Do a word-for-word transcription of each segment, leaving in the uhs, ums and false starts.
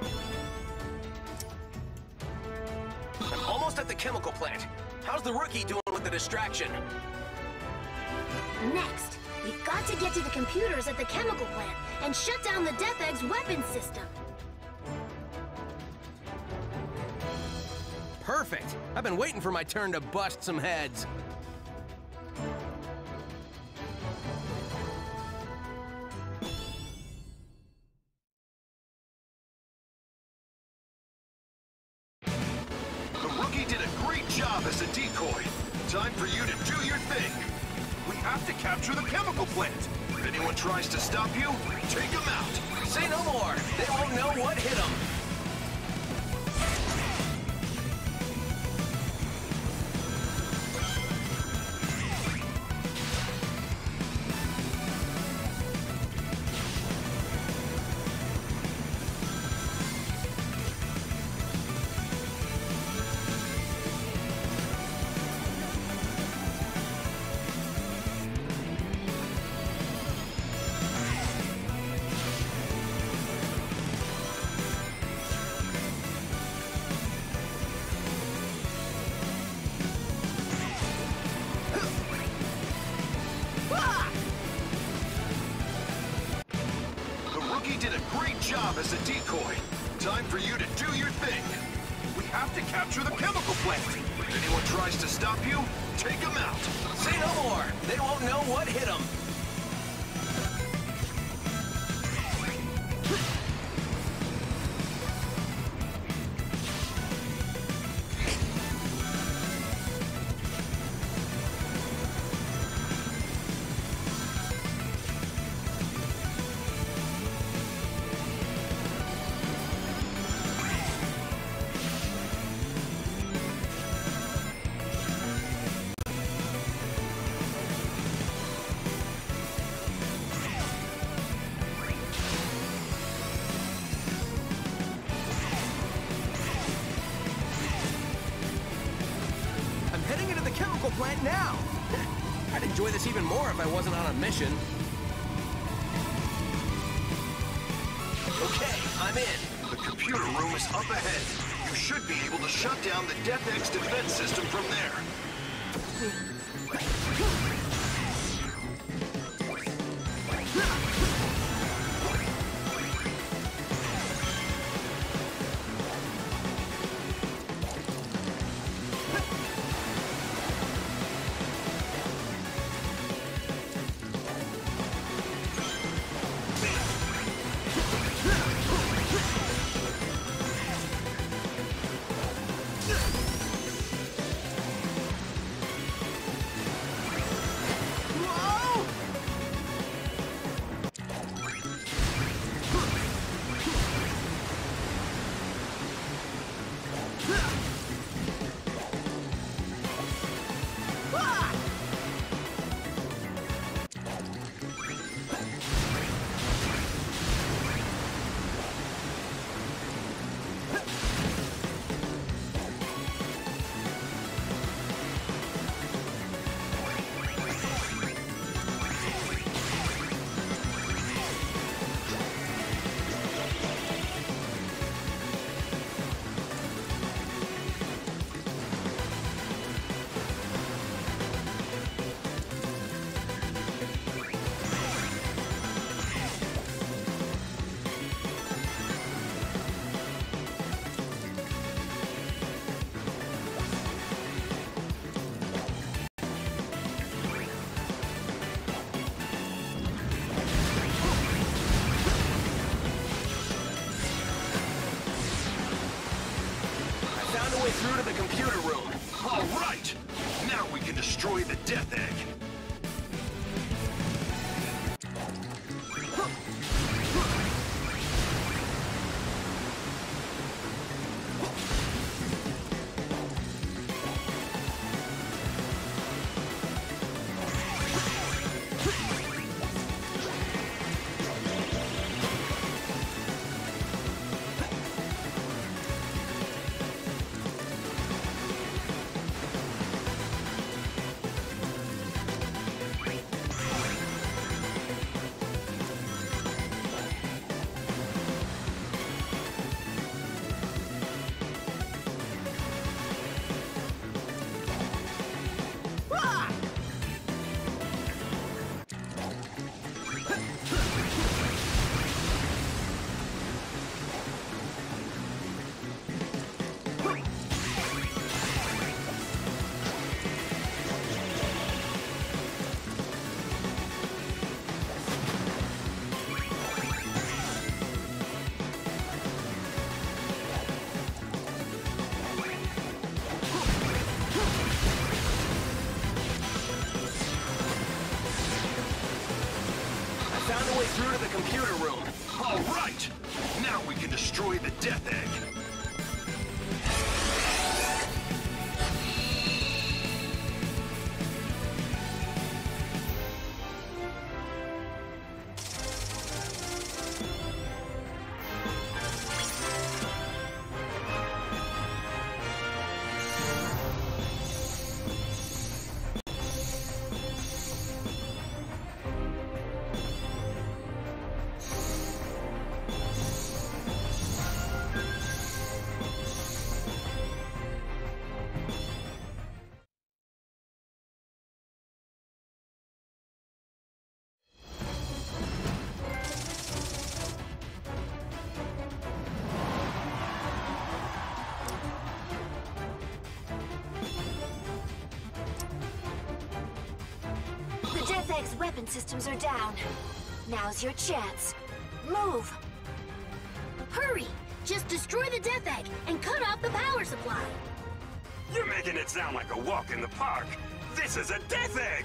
I'm almost at the chemical plant. How's the rookie doing with the distraction? Next, we've got to get to the computers at the chemical plant and shut down the Death Egg's weapon system. Perfect! I've been waiting for my turn to bust some heads. The rookie did a great job as a decoy. Time for you to do your thing. We have to capture the chemical plant. If anyone tries to stop you, take them out. Say no more! They won't know what hit them! Did a great job as a decoy. Time for you to do your thing. We have to capture the chemical plant. If anyone tries to stop you, take them out. Say no more! They won't know what hit them! Plant now! I'd enjoy this even more if I wasn't on a mission. Okay, I'm in. The computer room is up ahead. You should be able to shut down the Death Egg's defense system from there. Through to the computer room. All right! Now we can destroy the Death Egg. destroy the Death Egg. The Death Egg's weapon systems are down. Now's your chance. Move! Hurry! Just destroy the Death Egg and cut off the power supply. You're making it sound like a walk in the park. This is a Death Egg!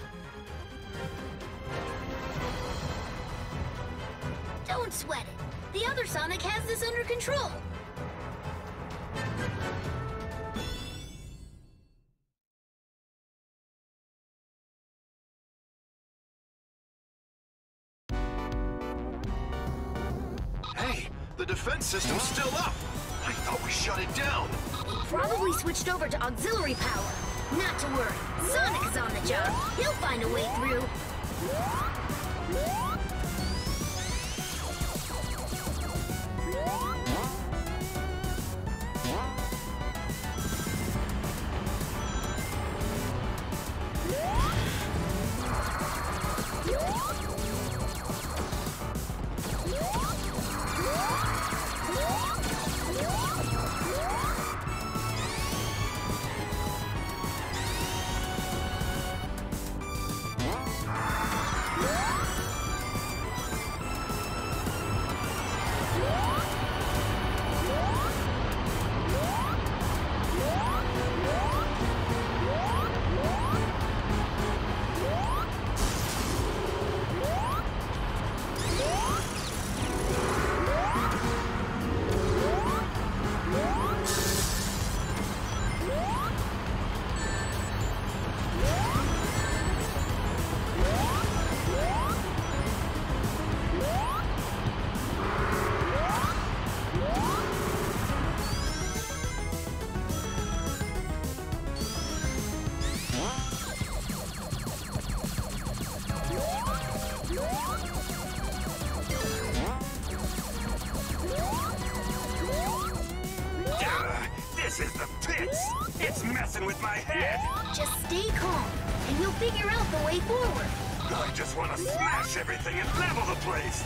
Don't sweat it. The other Sonic has this under control. Hey, the defense system's still up. I thought we shut it down. Probably switched over to auxiliary power. Not to worry. Sonic is on the job. He'll find a way through. This is the pits! It's messing with my head! Just stay calm, and you'll figure out the way forward. I just want to smash everything and level the place!